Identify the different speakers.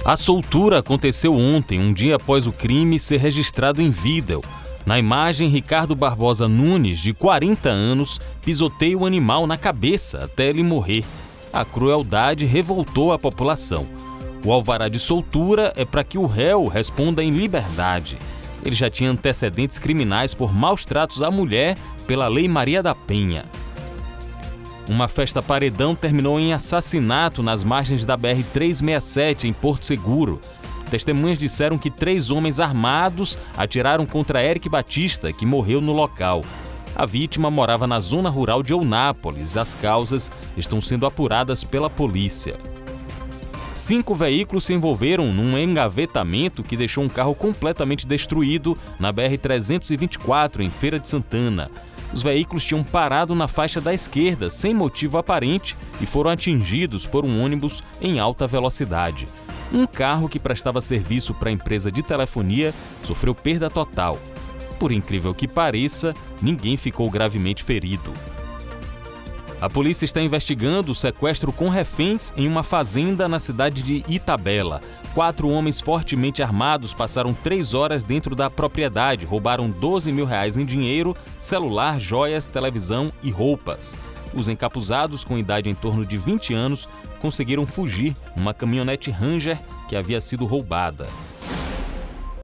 Speaker 1: A soltura aconteceu ontem, um dia após o crime ser registrado em vídeo. Na imagem, Ricardo Barbosa Nunes, de 40 anos, pisoteia o animal na cabeça até ele morrer. A crueldade revoltou a população. O alvará de soltura é para que o réu responda em liberdade. Ele já tinha antecedentes criminais por maus tratos à mulher pela Lei Maria da Penha. Uma festa paredão terminou em assassinato nas margens da BR-367, em Porto Seguro. Testemunhas disseram que 3 homens armados atiraram contra Eric Batista, que morreu no local. A vítima morava na zona rural de Eunápolis. As causas estão sendo apuradas pela polícia. 5 veículos se envolveram num engavetamento que deixou um carro completamente destruído na BR-324, em Feira de Santana. Os veículos tinham parado na faixa da esquerda, sem motivo aparente, e foram atingidos por um ônibus em alta velocidade. Um carro que prestava serviço para a empresa de telefonia sofreu perda total. Por incrível que pareça, ninguém ficou gravemente ferido. A polícia está investigando o sequestro com reféns em uma fazenda na cidade de Itabela. 4 homens fortemente armados passaram 3 horas dentro da propriedade, roubaram R$12 mil em dinheiro, celular, joias, televisão e roupas. Os encapuzados, com idade em torno de 20 anos, conseguiram fugir numa caminhonete Ranger que havia sido roubada.